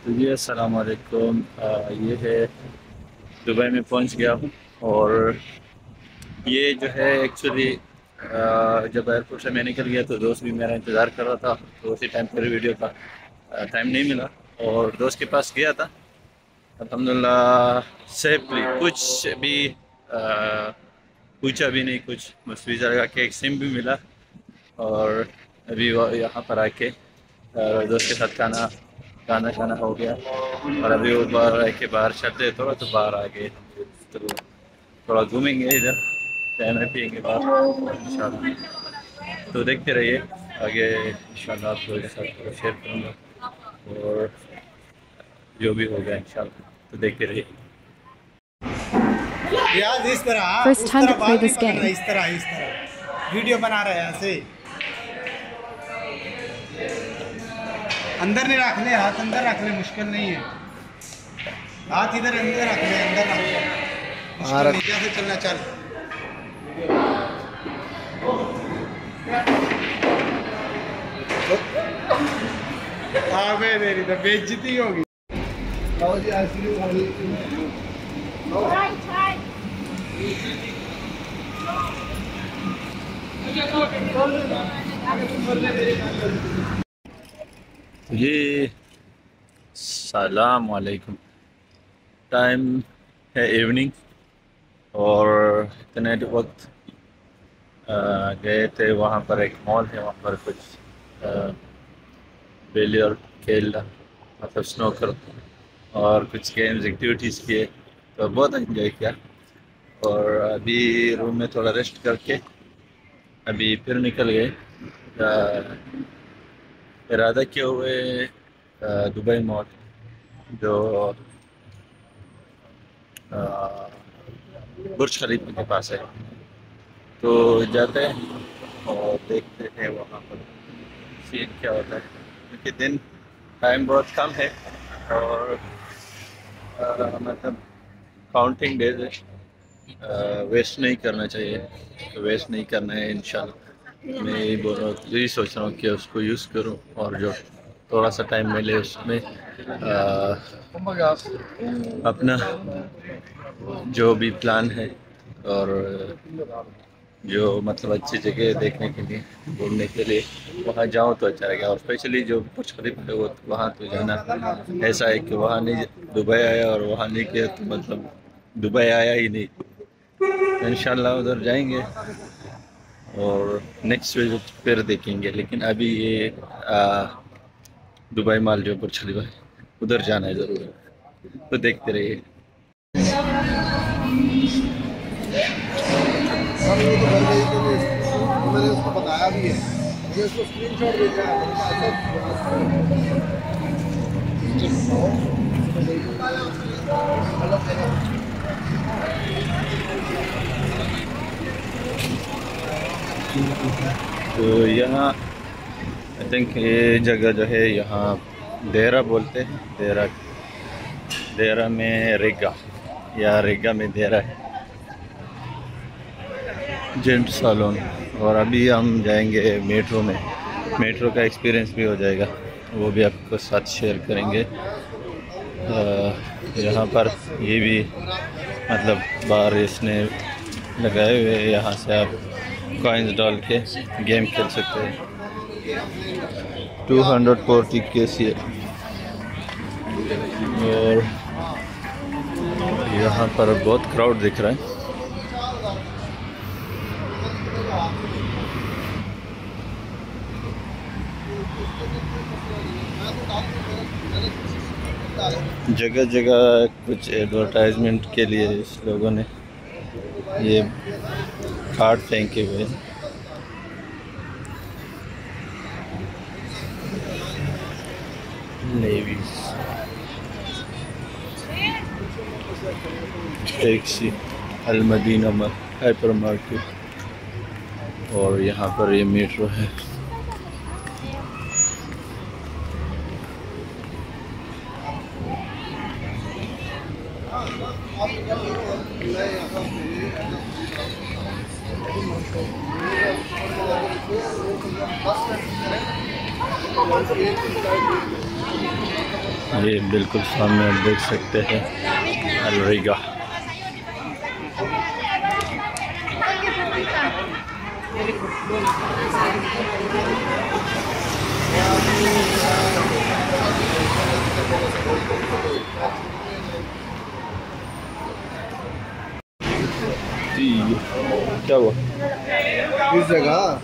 तो जी अस्सलाम वालेकुम। ये है दुबई में पहुंच गया हूँ। और ये जो है एक्चुअली जब एयरपोर्ट से मैं निकल गया तो दोस्त भी मेरा इंतज़ार कर रहा था, तो उसी टाइम पर वीडियो का टाइम नहीं मिला और दोस्त के पास गया था। अल्हम्दुलिल्लाह सेफली कुछ भी पूछा भी नहीं, कुछ बस वीज़ा लगा के एक सिम भी मिला। और अभी वो यहाँ पर आके दोस्त के साथ खाना खाना खाना हो गया। और अभी वो बाहर आके बाहर चलते थोड़ा तो बाहर आ गए, तो थोड़ा घूमेंगे इधर, चाय में पियेंगे बाहर इंशाल्लाह। तो देखते रहिए आगे इंशाल्लाह, आपको के साथ शेयर करूँगा और जो भी होगा इंशाल्लाह, तो देखते रहिए। यार इस तरह First उस time तरह to play बाल नहीं this पकड़ना, game. इस तरह वीडियो बना रहे हैं ऐसे। अंदर नहीं रखने, हाथ अंदर रख ले, मुश्किल नहीं है। हाथ इधर अंदर रख ले, अंदर रख ले, मुश्किल नहीं। कैसे चलना, चल। आगे तेरी तो बेइज्जती होगी। जी सलाम वालेकुम। टाइम है इवनिंग और इतने वक्त गए थे वहाँ पर, एक मॉल है वहाँ पर कुछ बेली और खेल, मतलब स्नोकर और कुछ गेम्स एक्टिविटीज़ किए, तो बहुत एंजॉय किया। और अभी रूम में थोड़ा रेस्ट करके अभी फिर निकल गए। इरादा किए हुए दुबई मॉल जो अ, बुर्ज खलीफा के पास है, तो जाते हैं और देखते हैं वहाँ पर सीन क्या होता है, क्योंकि दिन टाइम बहुत कम है और मतलब काउंटिंग डेज है। वेस्ट नहीं करना चाहिए, तो वेस्ट नहीं करना है इंशाल्लाह। मैं यही बोल रहा हूँ, यही सोच रहा हूँ कि उसको यूज़ करूँ और जो थोड़ा सा टाइम मिले उसमें अपना जो भी प्लान है और जो मतलब अच्छी जगह देखने के लिए, घूमने के लिए वहाँ जाऊँ तो अच्छा रहेगा। और स्पेशली जो बुर्ज खलीफा है वो वहाँ तो जाना ऐसा है कि वहाँ नहीं, दुबई आया और वहाँ नहीं किया तो मतलब दुबई आया ही नहीं। तो इंशाल्लाह उधर जाएंगे और नेक्स्ट विजिट फिर देखेंगे, लेकिन अभी ये दुबई मॉल जो बुर्ज खलीफा है उधर जाना है ज़रूर, तो देखते रहिए। सर ये तो घर गई तो मैंने उसको बताया भी है, मुझे उसको स्क्रीनशॉट भेजा है। तो यहाँ आई थिंक ये जगह जो है यहाँ देरा बोलते हैं, देरा, देरा में रेगा या रेगा में देरा है जेंट सैलून। और अभी हम जाएंगे मेट्रो में, मेट्रो का एक्सपीरियंस भी हो जाएगा, वो भी आपको साथ शेयर करेंगे। यहाँ पर ये भी मतलब बार इसने लगाए हुए, यहाँ से आप कॉइन्स डाल के गेम खेल सकते हैं। 240 के सी। और यहाँ पर बहुत क्राउड दिख रहा है। जगह जगह कुछ एडवर्टाइजमेंट के लिए इस लोगों ने ये कार्ड फेंके हुए हैं। नेवीज, taxi, Al Madina hyper market, और यहाँ पर ये मेट्रो है। ये बिल्कुल सामने आप देख सकते हैं अलरिगा। जी क्या हुआ किस जगह?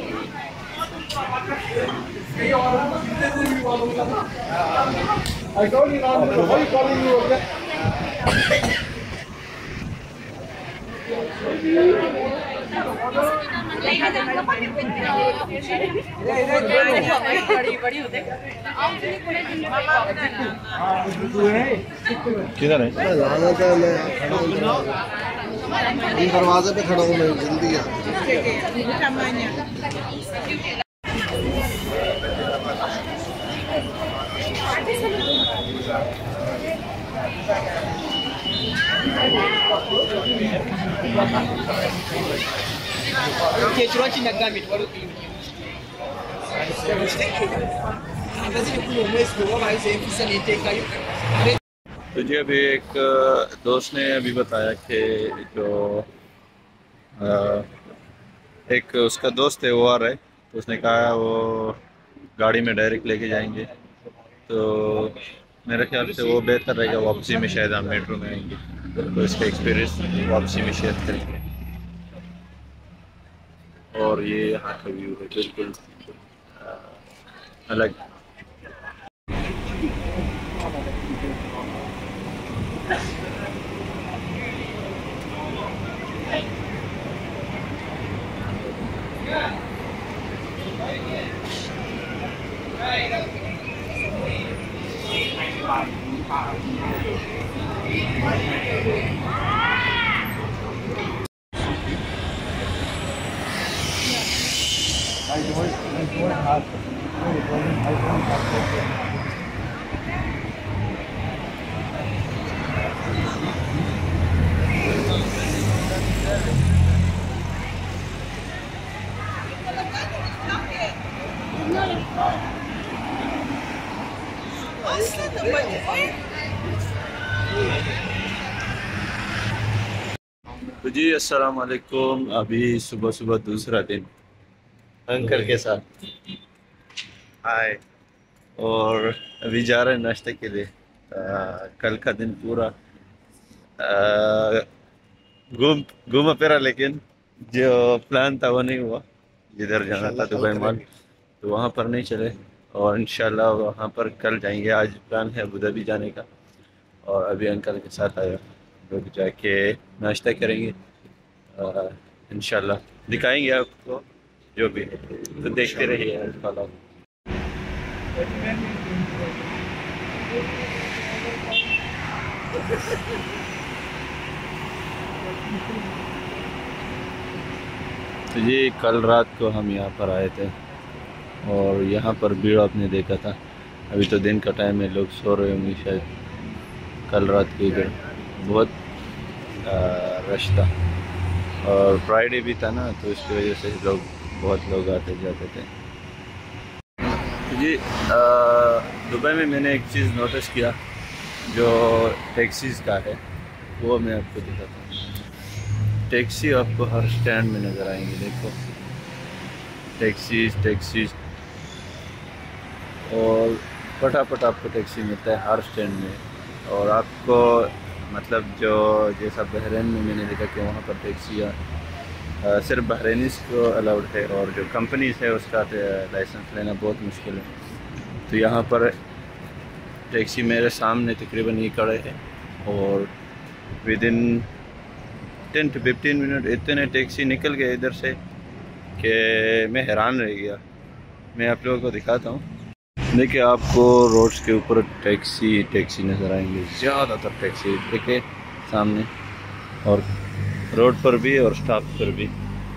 I told you not to. Why are you calling me over there? किधर है? मैं लाना था, मैं खड़ा हूँ दरवाजे पे खड़ा हूँ, मैं जल्दी आ। तो जी अभी एक दोस्त ने अभी बताया कि जो एक उसका दोस्त है वो आ रहा है, तो उसने कहा वो गाड़ी में डायरेक्ट लेके जाएंगे, तो मेरे ख्याल से वो बेहतर रहेगा। वापसी में शायद हम मेट्रो में आएंगे, तो इसका एक्सपीरियंस वापसी में शेयर करेंगे। और ये यहाँ का व्यू है बिल्कुल अलग। तो जी अस्सलाम वालेकुम। अभी सुबह सुबह दूसरा दिन अंकल के साथ हाय, और अभी जा रहे हैं नाश्ते के लिए। कल का दिन पूरा घूमा फिरा, लेकिन जो प्लान था वो नहीं हुआ। जिधर जाना था दुबई मॉल, तो वहाँ पर नहीं चले, और इंशाल्लाह वहाँ पर कल जाएंगे। आज प्लान है अबू धाबी जाने का, और अभी अंकल के साथ आया, लोग जाके नाश्ता करेंगे। इंशाल्लाह दिखाएंगे आपको जो भी है, तो देखते रहिए इंशाल्लाह। तो ये कल रात को हम यहाँ पर आए थे, और यहाँ पर भीड़ आपने देखा था। अभी तो दिन का टाइम है, लोग सो रहे होंगे शायद। कल रात को इधर बहुत रश था, और फ्राइडे भी था ना, तो इसकी वजह से बहुत लोग आते जाते थे। जी दुबई में मैंने एक चीज़ नोटिस किया जो टैक्सीज़ का है, वो मैं आपको दिखाता हूँ। टैक्सी आपको हर स्टैंड में नज़र आएंगे। देखो टैक्सीज़, और फटाफट आपको टैक्सी मिलता है हर स्टैंड में। और आपको मतलब जो जैसा बहरीन में मैंने देखा कि वहाँ पर टैक्सियाँ सिर्फ बहरीनीज़ को अलाउड है, और जो कंपनीज़ है उसका लाइसेंस लेना बहुत मुश्किल है। तो यहाँ पर टैक्सी मेरे सामने तकरीबन ये खड़े हैं, और विदिन 10 to 15 मिनट इतने टैक्सी निकल गए इधर से कि मैं हैरान रह गया। मैं आप लोगों को दिखाता हूँ। देखिए आपको रोड्स के ऊपर टैक्सी नज़र आएंगे, ज़्यादातर टैक्सी देखिए सामने, और रोड पर भी और स्टॉप पर भी।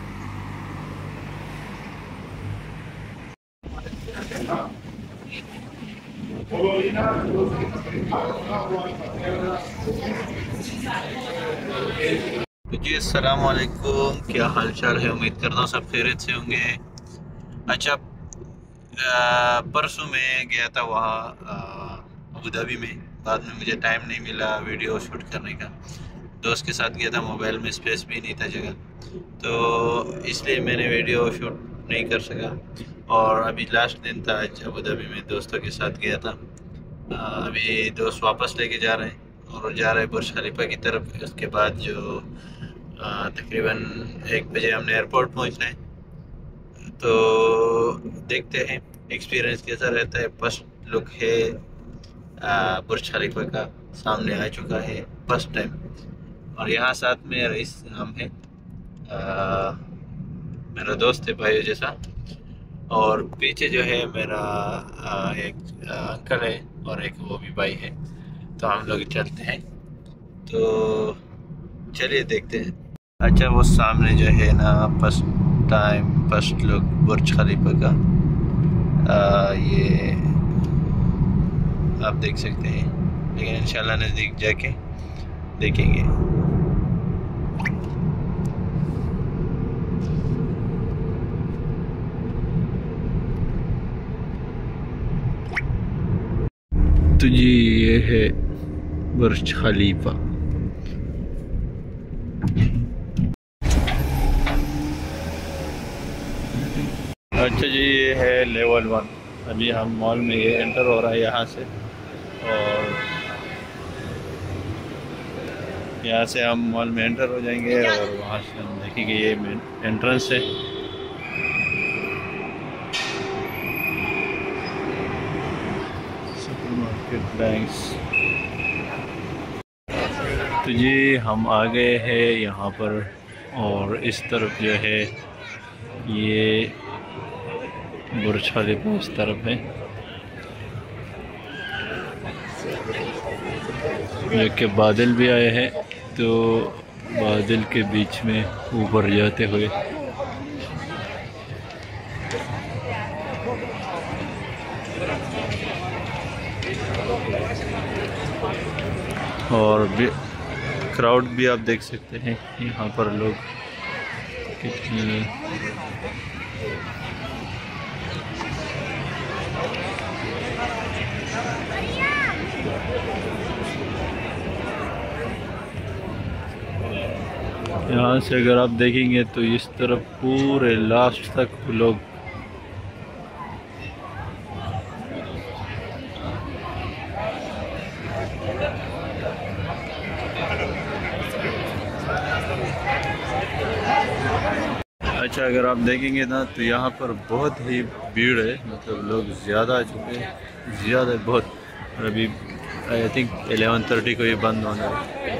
तो जी अस्सलाम वालेकुम, क्या हाल चाल है? उम्मीद करता हूँ सब खैरियत से होंगे। अच्छा परसों मैं गया था वहाँ अबू धाबी में। बाद में मुझे टाइम नहीं मिला वीडियो शूट करने का, दोस्त के साथ गया था, मोबाइल में स्पेस भी नहीं था जगह, तो इसलिए मैंने वीडियो शूट नहीं कर सका। और अभी लास्ट दिन था आज अबू धाबी में, दोस्तों के साथ गया था। अभी दोस्त वापस लेके जा रहे हैं और जा रहे हैं बुर्ज खलीफा की तरफ। उसके बाद जो तकरीबन 1 बजे हमने एयरपोर्ट पहुंचना है, तो देखते हैं एक्सपीरियंस कैसा रहता है। फर्स्ट लुक है बुर्ज खलीफा का, सामने आ चुका है फर्स्ट टाइम। और यहाँ साथ में रईस नाम है, मेरा दोस्त है भाई जैसा। और पीछे जो है मेरा एक अंकल है और एक वो भी भाई है, तो हम लोग चलते हैं। तो चलिए देखते हैं। अच्छा, वो सामने जो है ना फर्स्ट लुक बुर्ज खलीफा का, ये आप देख सकते हैं, लेकिन इंशाल्लाह नज़दीक जाके देखेंगे। तो जी ये है बुर्ज खलीफा। अच्छा जी, ये है लेवल 1। अभी हम मॉल में ये एंटर हो रहा है यहाँ से, और यहाँ से हम मॉल में एंटर हो जाएंगे और वहाँ से हम देखेंगे ये मेन एंट्रेंस है। Supermarket banks. तो जी हम आ गए हैं यहाँ पर, और इस तरफ जो है ये बुर्ज खलीफा इस तरफ है, जो कि बादल भी आए हैं, तो बादल के बीच में ऊपर जाते हुए और भी क्राउड भी आप देख सकते हैं यहाँ पर लोग कितने। यहाँ से अगर आप देखेंगे तो इस तरफ पूरे लास्ट तक लोग अच्छा, अगर आप देखेंगे ना तो यहाँ पर बहुत ही भीड़ है, मतलब लोग ज़्यादा आ चुके हैं, ज़्यादा बहुत। और अभी आई थिंक 11:30 को ये बंद होना है।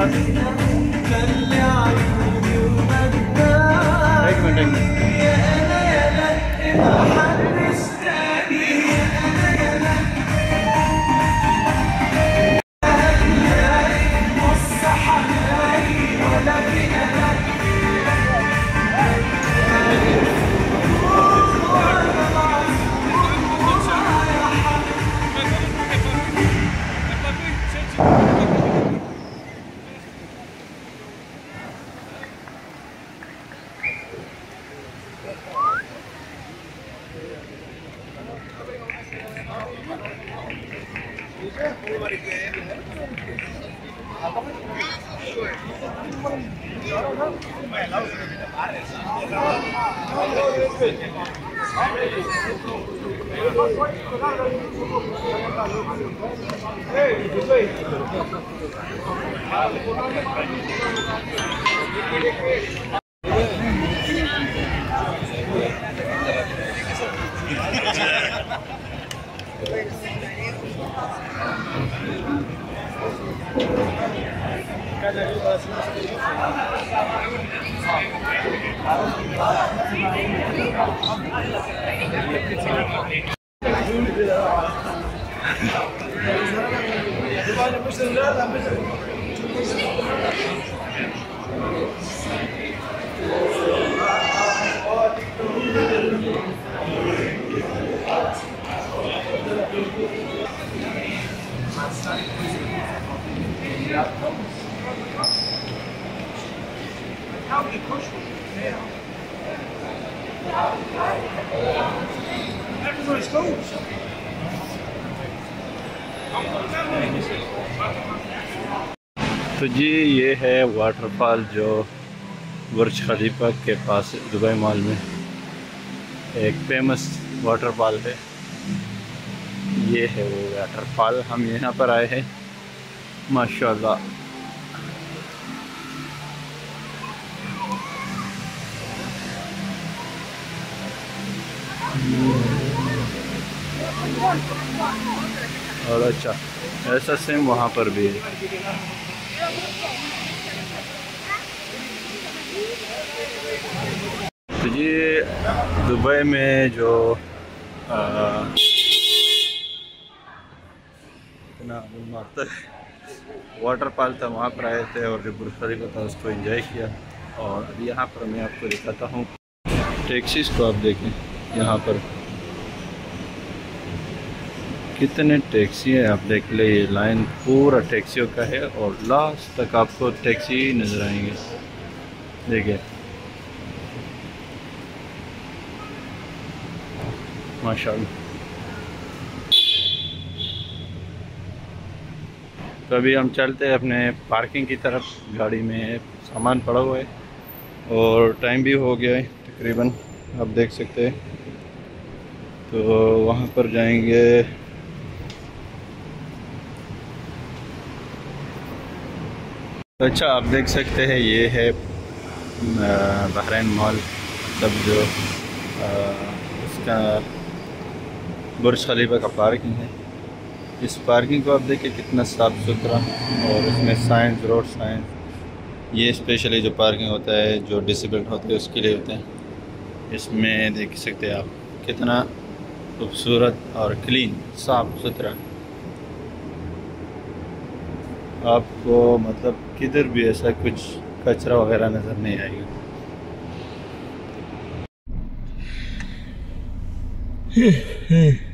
तो जी ये है वाटरफॉल जो बुर्ज खलीफा के पास दुबई मॉल में एक फेमस वाटरफॉल है। ये है वो वाटरफॉल, हम यहाँ पर आए हैं माशाल्लाह। और अच्छा ऐसा सेम वहाँ पर भी है। तो ये दुबई में जो वाटरफॉल था वहाँ पर आए थे और जो बुर्ज खलीफा था उसको एंजॉय किया। और अभी यहाँ पर मैं आपको दिखाता हूँ टैक्सीज को। आप देखें यहाँ पर कितने टैक्सी हैं, आप देख ले। ये लाइन पूरा टैक्सियों का है और लास्ट तक आपको टैक्सी नज़र आएंगे। देखिए माशाल्लाह। तो अभी हम चलते हैं अपने पार्किंग की तरफ। गाड़ी में सामान पड़ा हुआ है और टाइम भी हो गया है तकरीबन, आप देख सकते हैं। तो वहाँ पर जाएंगे। अच्छा आप देख सकते हैं ये है बहरैन मॉल, मतलब जो उसका बुर्ज खलीफा का पार्किंग है। इस पार्किंग को आप देखिए कितना साफ़ सुथरा, और इसमें साइंस, रोड साइंस, ये स्पेशली जो पार्किंग होता है जो डिसेबल्ड होते हैं उसके लिए होते हैं। इसमें देख सकते हैं आप कितना खूबसूरत और क्लीन, साफ़ सुथरा। आपको मतलब किधर भी ऐसा कुछ कचरा वगैरह नज़र नहीं आएगा।